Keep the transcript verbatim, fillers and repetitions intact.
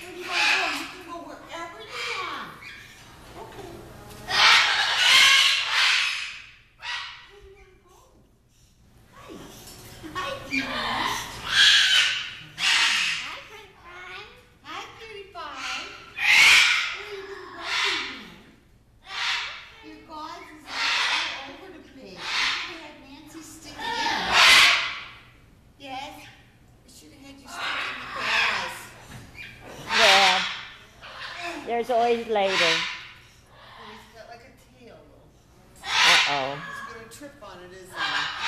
you want to go? You can go wherever you want. Okay. Where do you want to go? Hi. Hi, Dina. Hi, Pretty Pie. Hi, Pretty Pie. Where are you going to go, Dina? Your gauze is all over the place. You should have had Nancy stick it in. Yes? I should have had you stick in the gauze. Well, there's always later. Oh, he's got like a tail, though. Uh-oh. He's going to trip on it, isn't he?